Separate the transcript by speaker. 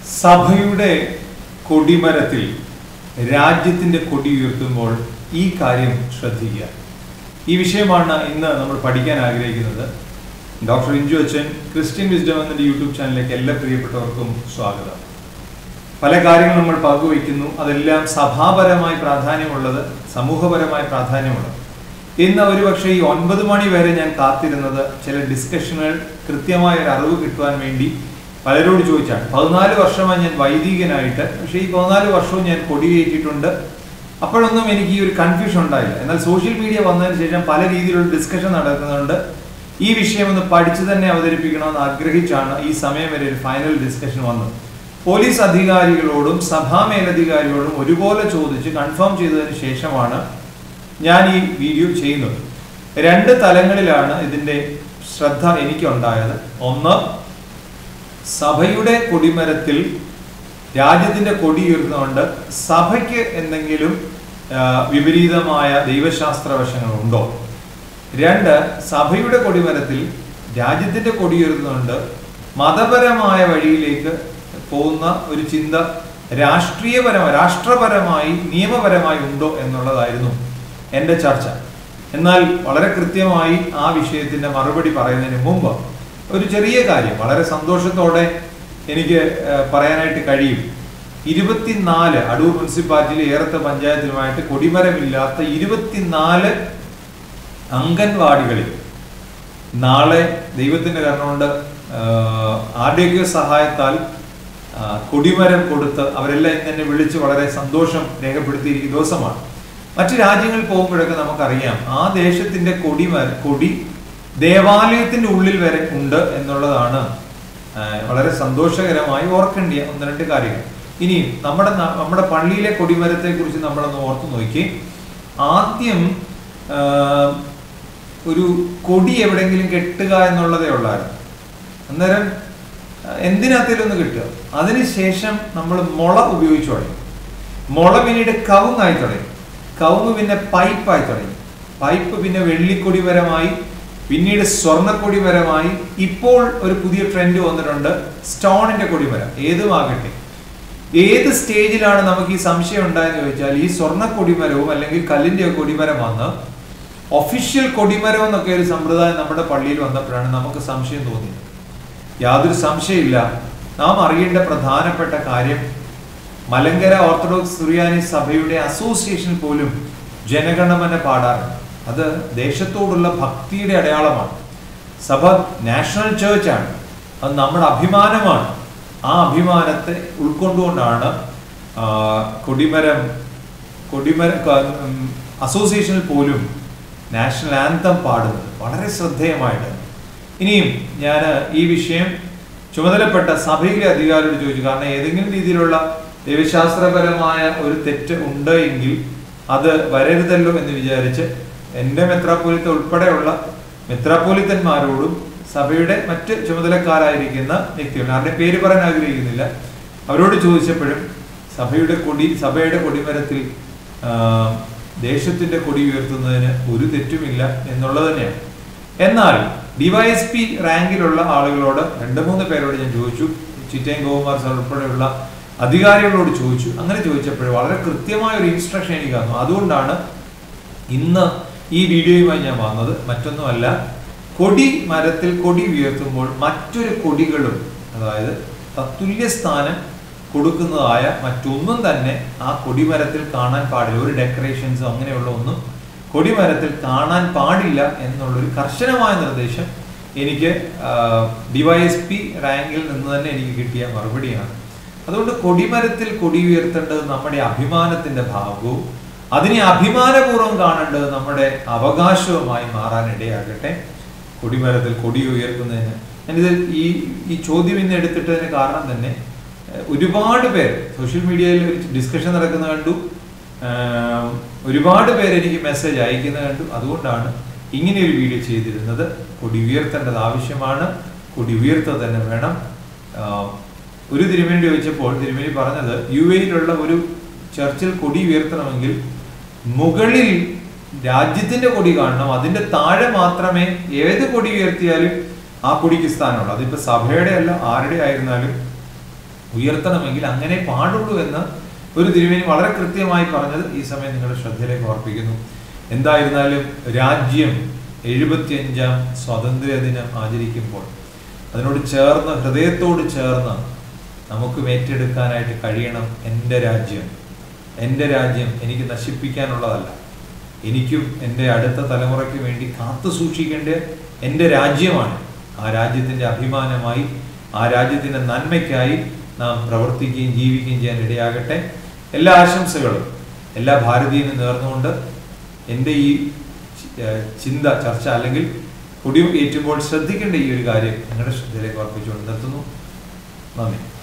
Speaker 1: സഭയുടെ കൊടിമരത്തിൽ രാജ്യത്തിന്റെ കൊടി ഉയർത്തുമ്പോൾ ഈ കാര്യം ശ്രദ്ധിക്കുക. ഈ വിഷയമാണ് ഇന്ന് നമ്മൾ പഠിക്കാൻ ആഗ്രഹിക്കുന്നത്. ഡോക്ടർ ഇഞ്ചു അച്ഛൻ ക്രിസ്ത്യൻ വിസ്ഡം എന്ന യൂട്യൂബ് ചാനലിലേക്ക് എല്ലാ പ്രിയപ്പെട്ടവർക്കും സ്വാഗതം. പല കാര്യങ്ങൾ നമ്മൾ പങ്കുവയ്ക്കുന്നു, അതെല്ലാം സഭാപരമായി പ്രാധാന്യമുള്ളത്, സമൂഹപരമായി പ്രാധാന്യമുള്ളത്. ഇന്ന് ഒരുപക്ഷെ ഈ 9 മണി വരെ ഞാൻ കാത്തിരുന്നത് ചില ഡിസ്കഷനുകൾ കൃത്യമായ ഒരു അറിവ് കിട്ടുവാൻ വേണ്ടി പലരോട് ചോദിച്ചാണ്. 14 വർഷമായി ഞാൻ വൈദികനായിട്ട്, പക്ഷേ ഈ 14 വർഷവും ഞാൻ കൊടിയേറ്റിട്ടുണ്ട്. അപ്പോഴൊന്നും എനിക്ക് ഈ ഒരു കൺഫ്യൂഷൻ ഉണ്ടായില്ല. എന്നാൽ സോഷ്യൽ മീഡിയ വന്നതിന് ശേഷം പല രീതിയിലുള്ള ഡിസ്കഷൻ നടക്കുന്നുണ്ട്. ഈ വിഷയം ഒന്ന് പഠിച്ചു തന്നെ അവതരിപ്പിക്കണമെന്ന് ആഗ്രഹിച്ചാണ് ഈ സമയം വരെ ഒരു ഫൈനൽ ഡിസ്കഷൻ വന്നത്. പോലീസ് അധികാരികളോടും സഭാ മേലധികാരികളോടും ഒരുപോലെ ചോദിച്ച് കൺഫേം ചെയ്തതിന് ശേഷമാണ് ഞാൻ ഈ വീഡിയോ ചെയ്യുന്നത്. 2 തലങ്ങളിലാണ് ഇതിന്റെ ശ്രദ്ധ എനിക്കുണ്ടായത്. ഒന്ന്, സഭയുടെ കൊടിമരത്തിൽ രാജ്യത്തിന്റെ കൊടി ഉയർത്തുന്നുണ്ട് സഭയ്ക്ക് എന്തെങ്കിലും വിപരീതമായ ദൈവശാസ്ത്ര വശങ്ങളുണ്ടോ? 2, സഭയുടെ കൊടിമരത്തിൽ രാജ്യത്തിന്റെ കൊടി ഉയർത്തുന്നുണ്ട് മതപരമായ വഴിയിലേക്ക് പോകുന്ന ഒരു ചിന്ത രാഷ്ട്രപരമായി നിയമപരമായി ഉണ്ടോ എന്നുള്ളതായിരുന്നു എൻ്റെ ചർച്ച. എന്നാൽ വളരെ കൃത്യമായി ആ വിഷയത്തിന്റെ മറുപടി പറയുന്നതിന് മുമ്പ് ഒരു ചെറിയ കാര്യം വളരെ സന്തോഷത്തോടെ എനിക്ക് പറയാനായിട്ട് കഴിയും. 24 അടൂർ മുനിസിപ്പാലിറ്റിയിലെ ഉയർത പഞ്ചായത്തിലുമായിട്ട് കൊടിമരമില്ലാത്ത 24 അംഗൻവാടികളിൽ നാളെ ദൈവത്തിന്റെ കരുണ കൊണ്ട് ആരോഗ്യ സഹായത്താൽ കൊടിമരം കൊടുത്ത് അവരെല്ലാം ഇന്നെ വിളിച്ച് വളരെ സന്തോഷം രേഖപ്പെടുത്തിയിരിക്കുന്ന ദിവസമാണ്. മറ്റു രാജ്യങ്ങളിൽ പോകുമ്പോഴൊക്കെ നമുക്കറിയാം ആ ദേശത്തിന്റെ കൊടി ദേവാലയത്തിന്റെ ഉള്ളിൽ വരെ ഉണ്ട് എന്നുള്ളതാണ് വളരെ സന്തോഷകരമായി ഓർക്കേണ്ടിയ 1-2 കാര്യങ്ങൾ. ഇനി നമ്മുടെ പള്ളിയിലെ കൊടിമരത്തെ കുറിച്ച് നമ്മളൊന്ന് ഓർത്തു നോക്കി. ആദ്യം ഒരു കൊടി എവിടെയെങ്കിലും കെട്ടുക എന്നുള്ളതേ ഉള്ളായിരുന്നു. അന്നേരം എന്തിനകത്തേലൊന്ന് കിട്ടുക. അതിനുശേഷം നമ്മൾ മുള ഉപയോഗിച്ചു തുടങ്ങി. മുള പിന്നീട് കവുങ്ങായി തുടങ്ങി. കവുങ്ങ് പിന്നെ പൈപ്പായി തുടങ്ങി. പൈപ്പ് പിന്നെ വെള്ളിക്കൊടിമരമായി, പിന്നീട് സ്വർണ്ണക്കൊടിമരമായി. ഇപ്പോൾ ഒരു പുതിയ ട്രെൻഡ് വന്നിട്ടുണ്ട്, സ്റ്റോണിന്റെ കൊടിമരം. ഏതുമാകട്ടെ, ഏത് സ്റ്റേജിലാണ് നമുക്ക് ഈ സംശയം ഉണ്ടായെന്ന് ചോദിച്ചാൽ, ഈ സ്വർണ്ണ കൊടിമരവും അല്ലെങ്കിൽ കല്ലിന്റെ കൊടിമരം വന്ന് ഒഫീഷ്യൽ കൊടിമരം എന്നൊക്കെ ഒരു സമ്പ്രദായം നമ്മുടെ പള്ളിയിൽ വന്നപ്പോഴാണ് നമുക്ക് സംശയം തോന്നിയത്. യാതൊരു സംശയമില്ല, നാം അറിയേണ്ട പ്രധാനപ്പെട്ട കാര്യം മലങ്കര ഓർത്തഡോക്സ് സുറിയാനി സഭയുടെ അസോസിയേഷൻ പോലും ജനഗണമന പാടാറുണ്ട്. അത് ദേശത്തോടുള്ള ഭക്തിയുടെ അടയാളമാണ്. സഭ നാഷണൽ ചേർച്ചാണ്, അത് നമ്മുടെ അഭിമാനമാണ്. ആ അഭിമാനത്തെ ഉൾക്കൊണ്ടുകൊണ്ടാണ് കൊടിമരം അസോസിയേഷനിൽ പോലും നാഷണൽ ആന്തം പാടുന്നത്. വളരെ ശ്രദ്ധേയമായിട്ട്. ഇനിയും ഞാൻ ഈ വിഷയം ചുമതലപ്പെട്ട സഭയിലെ അധികാരിയോട് ചോദിച്ചു. കാരണം ഏതെങ്കിലും രീതിയിലുള്ള ദൈവശാസ്ത്രപരമായ ഒരു തെറ്റ് ഉണ്ട് എങ്കിൽ അത് വരരുതല്ലോ എന്ന് വിചാരിച്ച് എൻ്റെ മെത്രാപ്പോലിത്ത ഉൾപ്പെടെയുള്ള മെത്രാപ്പോലിത്തന്മാരോടും സഭയുടെ മറ്റ് ചുമതലക്കാരായിരിക്കുന്ന വ്യക്തികൾ, ആരുടെ പേര് പറയാൻ ആഗ്രഹിക്കുന്നില്ല, അവരോട് ചോദിച്ചപ്പോഴും സഭയുടെ കൊടിമരത്തിൽ ദേശത്തിന്റെ കൊടി ഉയർത്തുന്നതിന് ഒരു തെറ്റുമില്ല എന്നുള്ളത് തന്നെയാണ്. എന്നാൽ DYSP റാങ്കിലുള്ള ആളുകളോട് 2-3 പേരോട് ഞാൻ ചോദിച്ചു. ചിറ്റയം ഗോകുമാർ സാർ ഉൾപ്പെടെയുള്ള അധികാരികളോട് ചോദിച്ചു. അങ്ങനെ ചോദിച്ചപ്പോൾ വളരെ കൃത്യമായ ഒരു ഇൻസ്ട്രക്ഷൻ എനിക്ക് തന്നു. അതുകൊണ്ടാണ് ഇന്ന് ഈ വീഡിയോയുമായി ഞാൻ വന്നത്. മറ്റൊന്നുമല്ല, മരത്തിൽ കൊടി ഉയർത്തുമ്പോൾ മറ്റൊരു കൊടികളും, അതായത് തത്തുല്യ സ്ഥാനം കൊടുക്കുന്നതായ മറ്റൊന്നും തന്നെ ആ കൊടിമരത്തിൽ കാണാൻ പാടില്ല. ഒരു ഡെക്കറേഷൻസോ അങ്ങനെയുള്ള ഒന്നും കൊടിമരത്തിൽ കാണാൻ പാടില്ല എന്നുള്ളൊരു കർശനമായ നിർദ്ദേശം എനിക്ക് DYSP റാങ്കിൽ നിന്ന് തന്നെ എനിക്ക് കിട്ടിയ മറുപടിയാണ്. അതുകൊണ്ട് കൊടിമരത്തിൽ കൊടി ഉയർത്തേണ്ടത് നമ്മുടെ അഭിമാനത്തിന്റെ ഭാഗവും അതിനെ അഭിമാനപൂർവ്വം കാണേണ്ടത് നമ്മുടെ അവകാശവുമായി മാറാനിടയാകട്ടെ. കൊടിമരത്തിൽ കൊടി ഉയർത്തുന്നതിന് ഞാനിത് ഈ ചോദ്യം ഇന്ന് എടുത്തിട്ടതിന് കാരണം തന്നെ ഒരുപാട് പേര് സോഷ്യൽ മീഡിയയിൽ ഒരു ഡിസ്കഷൻ നടക്കുന്ന കണ്ടു. ഒരുപാട് പേര് എനിക്ക് മെസ്സേജ് അയക്കുന്ന കണ്ടു. അതുകൊണ്ടാണ് ഇങ്ങനെ ഒരു വീഡിയോ ചെയ്തിരുന്നത്. കൊടി ഉയർത്തേണ്ടത് ആവശ്യമാണ്, കൊടി ഉയർത്തുക തന്നെ വേണം. ഒരു തിരുമേനി ചോദിച്ചപ്പോൾ തിരുമേനി പറഞ്ഞത് UAE-യിലുള്ള ഒരു ചർച്ചിൽ കൊടി ഉയർത്തണമെങ്കിൽ മുകളിൽ രാജ്യത്തിന്റെ കൊടി കാണണം, അതിന്റെ താഴെ മാത്രമേ ഏത് കൊടി ഉയർത്തിയാലും ആ കൊടിക്ക് സ്ഥാനമുള്ളൂ. അതിപ്പോ സഭയുടെ അല്ല, ആരുടെ ആയിരുന്നാലും ഉയർത്തണമെങ്കിൽ അങ്ങനെ പാടുള്ളൂ എന്ന് ഒരു തിരുമേനി വളരെ കൃത്യമായി പറഞ്ഞത് ഈ സമയം നിങ്ങളുടെ ശ്രദ്ധയിലേക്ക് ഓർപ്പിക്കുന്നു. എന്തായിരുന്നാലും രാജ്യം 75ാം സ്വാതന്ത്ര്യ ദിനം ആചരിക്കുമ്പോൾ അതിനോട് ചേർന്ന്, ഹൃദയത്തോട് ചേർന്ന് നമുക്ക് ഏറ്റെടുക്കാനായിട്ട് കഴിയണം. എൻ്റെ രാജ്യം എനിക്ക് നശിപ്പിക്കാനുള്ളതല്ല, എനിക്കും എൻ്റെ അടുത്ത തലമുറയ്ക്ക് വേണ്ടി കാത്തു സൂക്ഷിക്കേണ്ട എൻ്റെ രാജ്യമാണ്. ആ രാജ്യത്തിൻ്റെ അഭിമാനമായി, ആ രാജ്യത്തിൻ്റെ നന്മയ്ക്കായി നാം പ്രവർത്തിക്കുകയും ജീവിക്കുകയും ചെയ്യാൻ ഇടയാകട്ടെ. എല്ലാ ആശംസകളും എല്ലാ ഭാരതീയനും നേർന്നുകൊണ്ട് എൻ്റെ ഈ ചർച്ച അല്ലെങ്കിൽ കൊടി ഏറ്റുമ്പോൾ ശ്രദ്ധിക്കേണ്ട ഈ ഒരു കാര്യം നിങ്ങളുടെ ശ്രദ്ധയിലേക്ക് അർപ്പിച്ചുകൊണ്ട് നിർത്തുന്നു. നന്ദി.